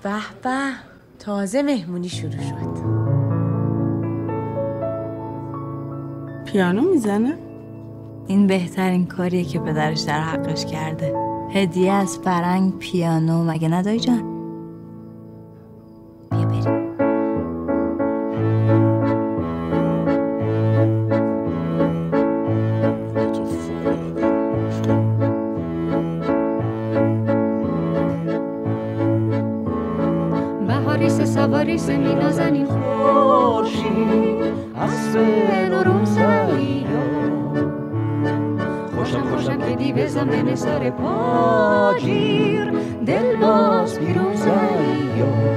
به به، تازه مهمونی شروع شد. پیانو میزنه؟ این بهترین کاریه که پدرش در حقش کرده. هدیه از فرنگ پیانو، مگه ندایی جان؟ بیا بریم. بهاریس سواریس می نازنین خورشید اسب نوروزایی خوشم که دیو زمین سر پاگیر دل باز پیروزایی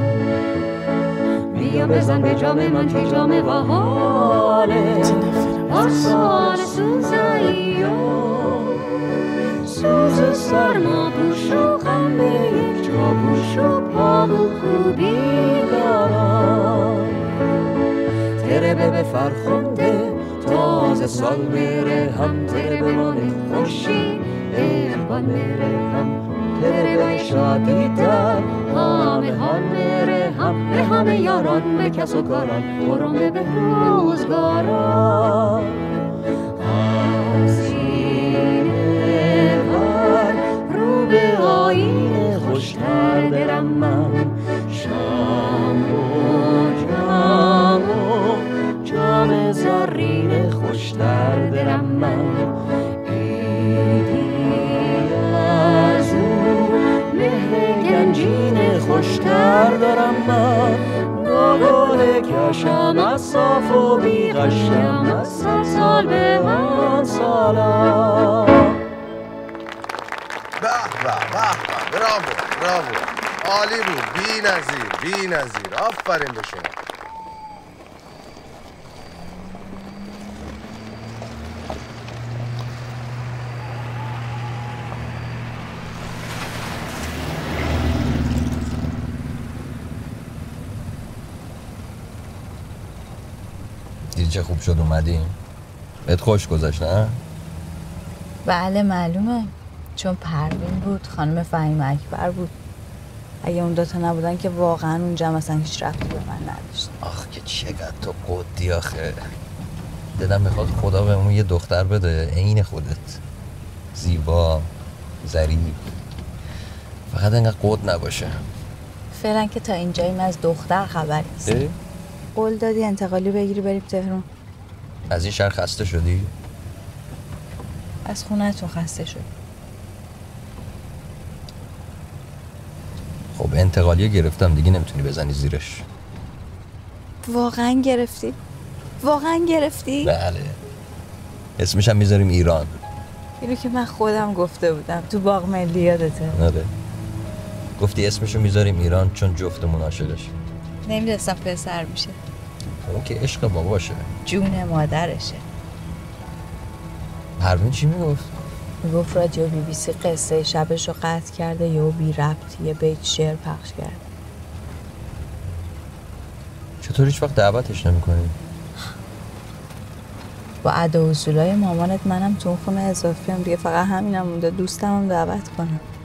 بیا بزن به جام من که جام بهاره آسان سوزایی سوز سرما پوش و غم به یک جا پوش و پا و خوبی دارم تره به فرخنده تازه سال بره هم تره بمانه خوشی اقبال بره هم تره به شادی در همه حال بره هم به همه یاران به کس و کاران برم به روزگاران به آینه خوشتر درم من شام و جام زرین خوشتر درم من ایدی از او مهر گنجین خوشتر دارم من ناگل کشم از صاف و بیغشم از سال به من سالم. براو عالی بود، بی نظیر آفرین به شما. دیدی چه خوب شد اومدیم؟ بهت خوش گذشت نه؟ بله معلومه، چون پروین بود، خانم فهیم اکبر بود. اگه اون دوتا نبودن که واقعا اونجا مثلا هیچ ربطی به من نداشت. آخ که چقدر تو قدی آخه. دلم میخواد خدا بهمون یه دختر بده عین خودت، زیبا، ظریف، فقط انقدر قد نباشه. فعلا که تا اینجاییم از دختر خبری نیست. قول دادی انتقالی بگیری بریم تهران. از این شهر خسته شدی؟ از خونه‌تون خسته شدی. خب انتقالیه گرفتم دیگه، نمیتونی بزنی زیرش. واقعا گرفتی؟ واقعا گرفتی؟ بله، اسمشم میذاریم ایران. اینو که من خودم گفته بودم تو باغ ملی، یادته؟ آره گفتی اسمشو میذاریم ایران چون جفتمون عاشقش. نمیدونستم پسر میشه. اون که عشق باباشه، جون مادرشه. پروین چی میگفت؟ میگفت رادیو BBC قصه شبش رو قطع کرده یا بی ربط یه بیت شعر پخش کرد. چطور هیچ وقت دعوتش نمی‌کنی؟ با ادا و اصولای مامانت منم تو اون خونه اضافی هم دیگه، فقط همینم مونده دوستم هم دعوت کنم.